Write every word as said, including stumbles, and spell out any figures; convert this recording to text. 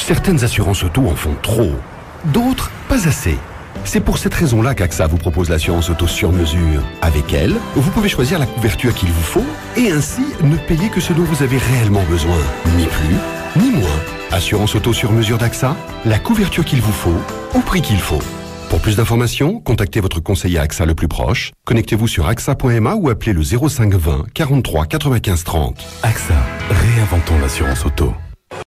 Certaines assurances auto en font trop, d'autres pas assez. C'est pour cette raison-là qu'A X A vous propose l'assurance auto sur mesure. Avec elle, vous pouvez choisir la couverture qu'il vous faut et ainsi ne payer que ce dont vous avez réellement besoin. Ni plus, ni moins. Assurance auto sur mesure d'A X A, la couverture qu'il vous faut, au prix qu'il faut. Pour plus d'informations, contactez votre conseiller A X A le plus proche, connectez-vous sur A X A point M A ou appelez le zéro cinq vingt quarante-trois quatre-vingt-quinze trente. A X A, réinventons l'assurance auto.